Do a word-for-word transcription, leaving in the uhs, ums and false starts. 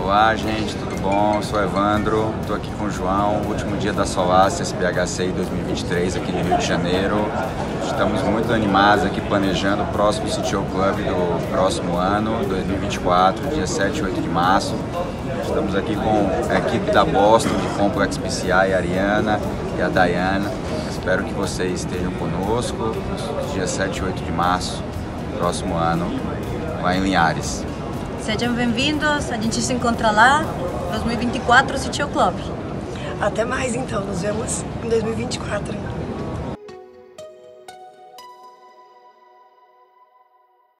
Olá, gente, tudo bom? Sou Evandro, estou aqui com o João, último dia da Solácia S B H C I dois mil e vinte e três aqui no Rio de Janeiro. Estamos muito animados aqui planejando o próximo C T O Club do próximo ano, dois mil e vinte e quatro, dia sete e oito de março. Estamos aqui com a equipe da Boston, de Complex P C I, a Ariana e a Diana. Espero que vocês estejam conosco, dia sete e oito de março, próximo ano, lá em Linhares. Sejam bem-vindos, a gente se encontra lá, dois mil e vinte e quatro C T O Club. Até mais então, nos vemos em dois mil e vinte e quatro.